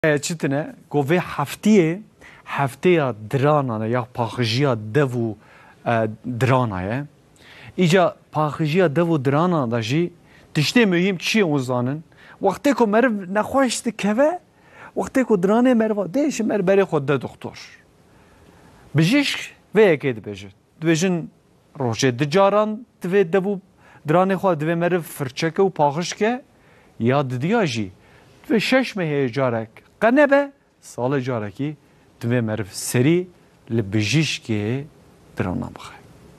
چتنه گوه هفته درانه یا پاخجیا دو درانه ایجا پاخجیا دو درانه داشی تشتی مهم چی اوزانن وقتی که مرو نخواهشت که وقتی که درانه مرو دیش مر بری خود دکتر بجیش و یکی بجن روشه دجاران دوی دو درانه خود دوی مرو فرچکه و پاخش که یاد دیاجی دوی شش مهی جارک قنبه سال جارکی دوی مرف سری لبجیش که درانه بخواه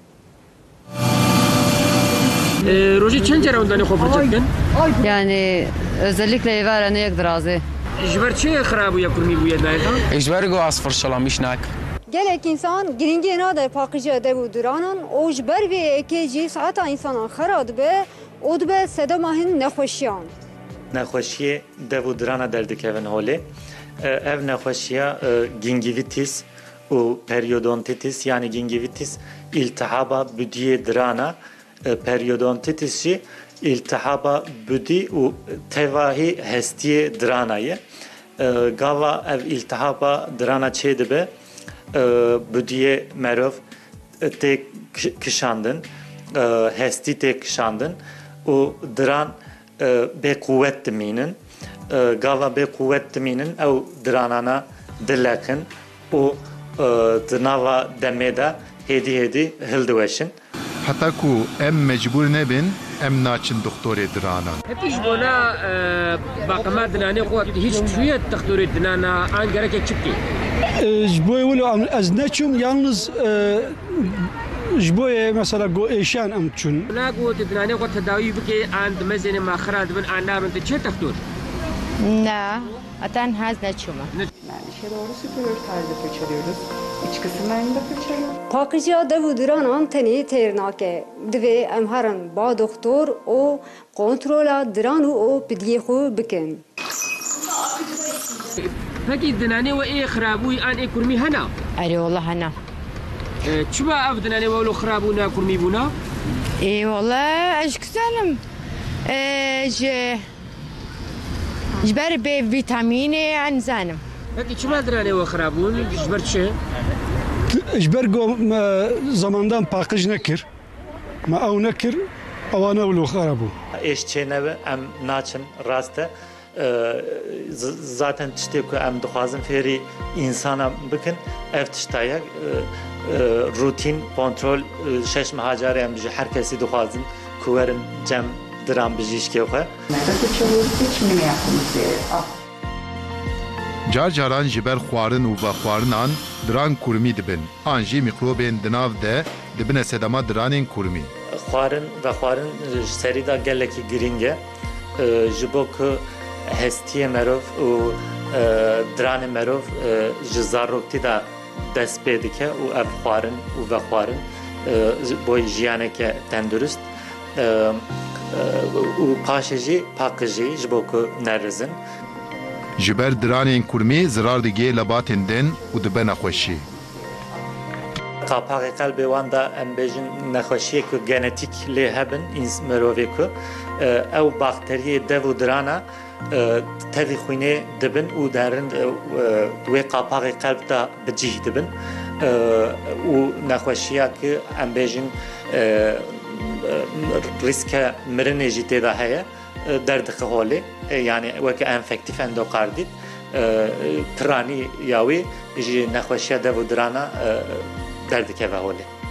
روزی چند جرا اندانی خوب بچکن؟ Yani özellikle verene yek drazı. جبر چه خرابو یا کرمی بوید نایدان؟ اجباری گو از فرشلامیش نک. Gelek insan giringi nada pakıcı devu duranan o jber ve ekeci saata insanın xarad be odbe sedamahin nehoşyan. Nehoşiye devu durana derdikevin holi. Ev nehoşiya gingivitis u periodontitis yani gingivitis iltihaba büdiye durana periodontitis iltihaba büdi u tevahi hestiye duranayı. Gava ev iltihaba durana çedibe büdiye merov tek kışandın hesti tek kışandın u duran به قوت تمینن گاوا به قوت تمینن او درانانا دلکن و دناوا دمیدا هدی هلدوشن حتی کو ام مجبور نبین ام ناچن دکتوری درانان هتیش بونا باقما دنانه قوت هیچ توی دکتوری دنانا آن gerek çıktı. جبوی ولو از نچوم yalnız جبوی مثلا گو ایشان ام چون لا قوت دنانه قوت تداوی بکی آن دمزین ما خراد بن آن نابن چه دکتور؟ Ne? Atan haz ne çuma. Yani işe doğru superior tarzda fırçalıyoruz. İç kısımlarını da fırçalıyoruz. Pakıcı devu duranan teni ternake. Dve emharan ba doktor o kontrola duranu o pediyehu bikin. Peki dنانه و ای خرابوی آن ای کرمی هنا؟ Eri wallah hana. چما اف dنانه و لو خرابونا کرمی بونا؟ Wallah eş güzelim. جبر به ویتامینی انزانم. Peki çima dنانه و خرابون جبر چه؟ جبر گو zamandan pakıcı nekir. Ma av nekir avana ulu xarabu. eşçeneve em naçın raste zaten tişte ku em dixwazin feri insana bikin ev tiştaya rutin kontrol şeş mehacar em ji herkesi dixwazin ku werin cem diran bijîşkê xwe. Nerede fırçalıyoruz? Seçimini yapmamız gerekiyor. جار جاران جبر خوارن و بخوارن آن دران کرمی دبن آنجی میکروبین دناو ده دبن سدما درانین کرمی Xwarin ve xwarin serî da gelekî giring e ji bo ku hestiye merov û diranê merov ji zaroktî da dest pê dike û ev xwarin û vexwarin bo jiyaneke tendurist û paşê jî pakî jî ji bo ku nerizin. جبر درانین کرمی زرار دیگه لباتن دن و دبن خوشی Kapağı kalbi wanda em bejin nexweşiyê ku genetik lê hebin mirovê ku ew bakteriyê dev û dirana tevî xwînê dibin û derin wê qapağı kalb da bicih dibin û nexweşiya ki em bêjin riska mirinê jî tê da heye derdixwe holê yani weke enfektif endokardit piranî ya wê ji nexweşiya dev û dirana derdikeve holê.